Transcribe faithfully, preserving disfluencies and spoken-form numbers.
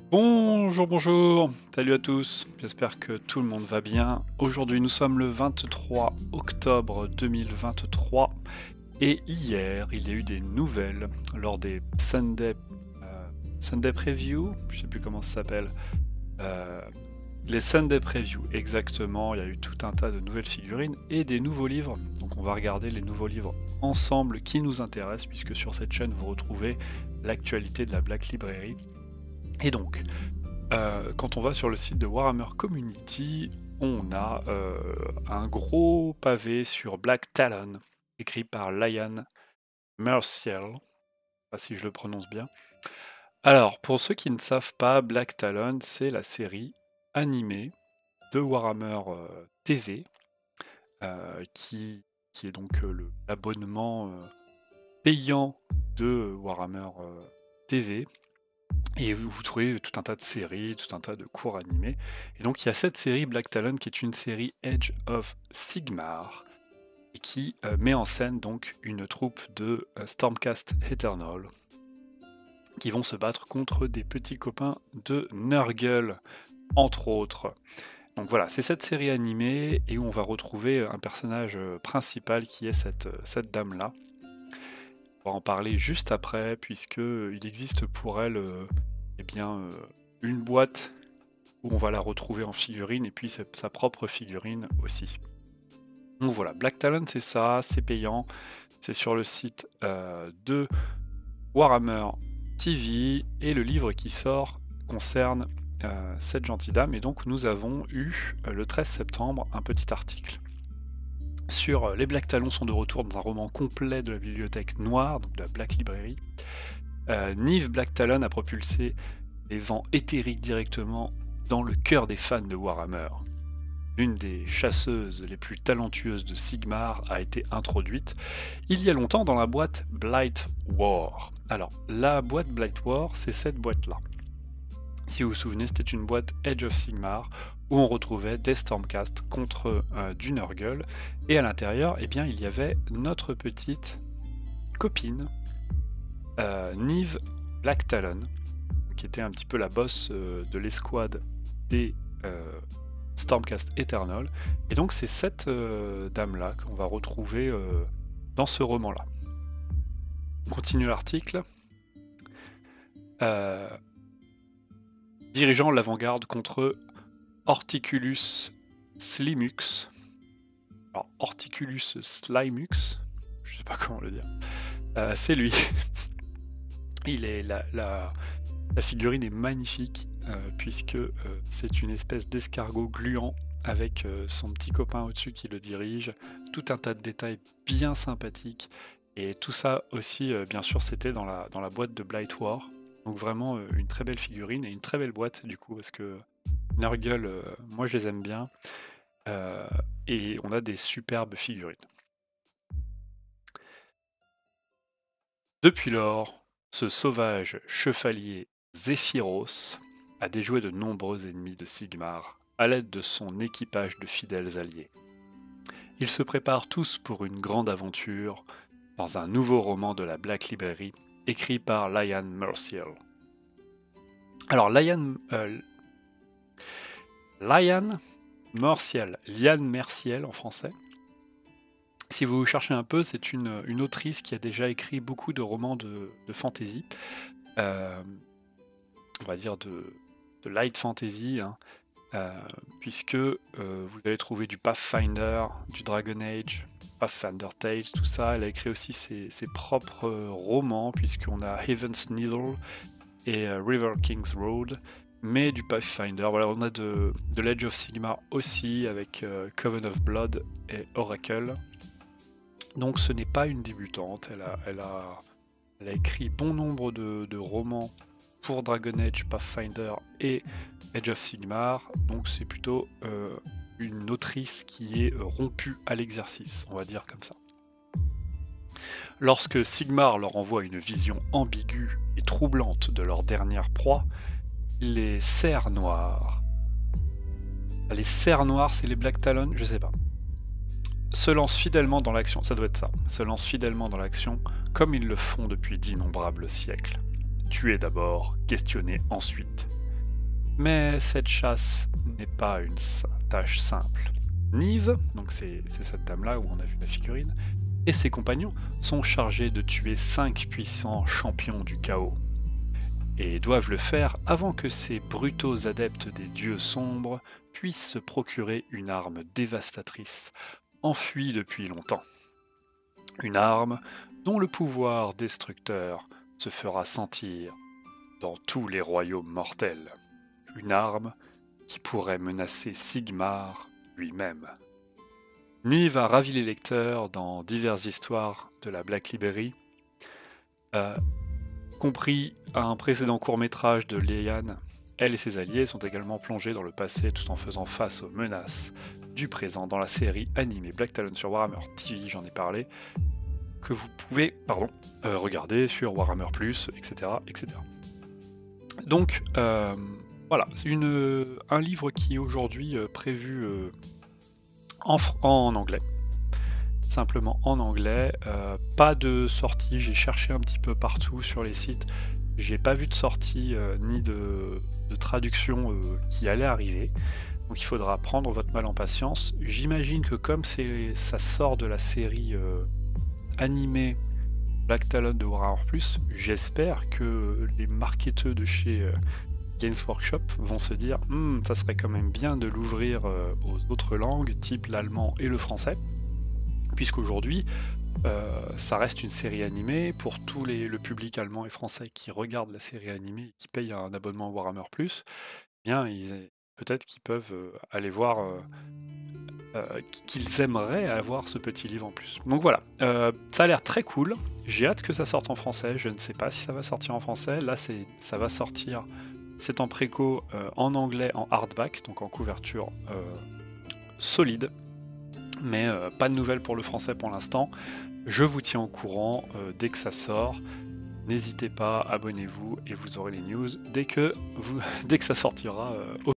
Bonjour, bonjour, salut à tous, j'espère que tout le monde va bien. Aujourd'hui nous sommes le vingt-trois octobre deux mille vingt-trois et hier il y a eu des nouvelles lors des Sunday, euh, Sunday Preview, je sais plus comment ça s'appelle, euh, les Sunday Preview exactement, il y a eu tout un tas de nouvelles figurines et des nouveaux livres, donc on va regarder les nouveaux livres ensemble qui nous intéressent puisque sur cette chaîne vous retrouvez l'actualité de la Black Library. Et donc, euh, quand on va sur le site de Warhammer Community, on a euh, un gros pavé sur Black Talon, écrit par Lian Merciel, je ne sais pas si je le prononce bien. Alors, pour ceux qui ne savent pas, Black Talon, c'est la série animée de Warhammer euh, T V, euh, qui, qui est donc euh, l'abonnement euh, payant de Warhammer euh, T V. Et vous, vous trouvez tout un tas de séries, tout un tas de cours animés. Et donc il y a cette série Black Talon qui est une série Age of Sigmar et qui euh, met en scène donc une troupe de euh, Stormcast Eternal qui vont se battre contre des petits copains de Nurgle, entre autres. Donc voilà, c'est cette série animée et où on va retrouver un personnage principal qui est cette, cette dame-là. On va en parler juste après, puisqu'il existe pour elle euh, eh bien, euh, une boîte où on va la retrouver en figurine, et puis sa propre figurine aussi. Donc voilà, Black Talon c'est ça, c'est payant, c'est sur le site euh, de Warhammer T V, et le livre qui sort concerne euh, cette gentille dame, et donc nous avons eu euh, le treize septembre un petit article sur les Black Talons sont de retour dans un roman complet de la bibliothèque noire, donc de la Black Library. Euh, Nive Black Talon a propulsé les vents éthériques directement dans le cœur des fans de Warhammer. L'une des chasseuses les plus talentueuses de Sigmar a été introduite il y a longtemps dans la boîte Blight War. Alors, la boîte Blight War, c'est cette boîte-là. Si vous vous souvenez, c'était une boîte Age of Sigmar où on retrouvait des Stormcast contre euh, du Nurgle, et à l'intérieur, eh bien, il y avait notre petite copine, euh, Nive Black Talon, qui était un petit peu la boss euh, de l'escouade des euh, Stormcast Eternal, et donc c'est cette euh, dame-là qu'on va retrouver euh, dans ce roman-là. On continue l'article. Euh, dirigeant l'avant-garde contre Horticulus Slimux. Alors, Horticulus Slimux, je sais pas comment le dire. Euh, c'est lui. Il est la, la, la figurine est magnifique euh, puisque euh, c'est une espèce d'escargot gluant avec euh, son petit copain au-dessus qui le dirige. Tout un tas de détails bien sympathiques. Et tout ça aussi, euh, bien sûr, c'était dans la, dans la boîte de Blight War. Donc vraiment euh, une très belle figurine et une très belle boîte du coup parce que Nurgle, euh, moi je les aime bien, euh, et on a des superbes figurines. Depuis lors, ce sauvage chevalier Zephyros a déjoué de nombreux ennemis de Sigmar à l'aide de son équipage de fidèles alliés. Ils se préparent tous pour une grande aventure dans un nouveau roman de la Black Library écrit par Lian Merciel. Alors Lian... Euh, Lian Merciel, Lian Merciel en français. Si vous cherchez un peu, c'est une, une autrice qui a déjà écrit beaucoup de romans de, de fantasy, euh, on va dire de, de light fantasy, hein, euh, puisque euh, vous allez trouver du Pathfinder, du Dragon Age, Pathfinder Tales, tout ça. Elle a écrit aussi ses, ses propres romans, puisqu'on a Heaven's Needle et euh, River King's Road. Mais du Pathfinder, voilà, on a de, de l'Age of Sigmar aussi, avec euh, Coven of Blood et Oracle. Donc ce n'est pas une débutante, elle a, elle a, elle a écrit bon nombre de, de romans pour Dragon Age, Pathfinder et Age of Sigmar, donc c'est plutôt euh, une autrice qui est euh, rompue à l'exercice, on va dire comme ça. Lorsque Sigmar leur envoie une vision ambiguë et troublante de leur dernière proie, les cerfs noirs. Les cerfs noirs, c'est les Black Talon, je sais pas. Se lancent fidèlement dans l'action, ça doit être ça, se lancent fidèlement dans l'action, comme ils le font depuis d'innombrables siècles. Tuer d'abord, questionner ensuite. Mais cette chasse n'est pas une tâche simple. Nive, donc c'est cette dame-là où on a vu la figurine, et ses compagnons sont chargés de tuer cinq puissants champions du chaos. Et doivent le faire avant que ces brutaux adeptes des dieux sombres puissent se procurer une arme dévastatrice, enfuie depuis longtemps. Une arme dont le pouvoir destructeur se fera sentir dans tous les royaumes mortels. Une arme qui pourrait menacer Sigmar lui-même. Nive a ravi les lecteurs dans diverses histoires de la Black Library, euh, compris un précédent court-métrage de Léane. Elle et ses alliés sont également plongés dans le passé tout en faisant face aux menaces du présent dans la série animée Black Talon sur Warhammer T V, j'en ai parlé, que vous pouvez pardon, euh, regarder sur Warhammer plus, et cetera et cetera. Donc, euh, voilà, c'est un livre qui est aujourd'hui euh, prévu euh, en, en anglais. Simplement en anglais, euh, pas de sortie, j'ai cherché un petit peu partout sur les sites, j'ai pas vu de sortie euh, ni de, de traduction euh, qui allait arriver, donc il faudra prendre votre mal en patience. J'imagine que comme ça sort de la série euh, animée Black Talon de Warhammer plus, j'espère que les marketeurs de chez euh, Games Workshop vont se dire hm, ça serait quand même bien de l'ouvrir euh, aux autres langues, type l'allemand et le français, puisqu'aujourd'hui, euh, ça reste une série animée pour tout les, le public allemand et français qui regarde la série animée et qui paye un abonnement Warhammer plus, eh bien, peut-être qu'ils peuvent euh, aller voir, euh, euh, qu'ils aimeraient avoir ce petit livre en plus. Donc voilà, euh, ça a l'air très cool, j'ai hâte que ça sorte en français, je ne sais pas si ça va sortir en français, là ça va sortir, c'est en préco euh, en anglais en hardback, donc en couverture euh, solide. Mais euh, pas de nouvelles pour le français pour l'instant. Je vous tiens au courant euh, dès que ça sort. N'hésitez pas, abonnez-vous et vous aurez les news dès que, vous, dès que ça sortira euh, au